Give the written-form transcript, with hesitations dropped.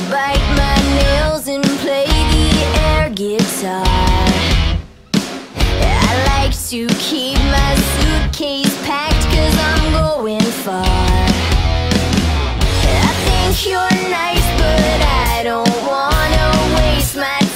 bite my nails and play the air guitar. I like to keep my suitcase packed 'cause I'm going far. I think you're nice, but I don't wanna waste my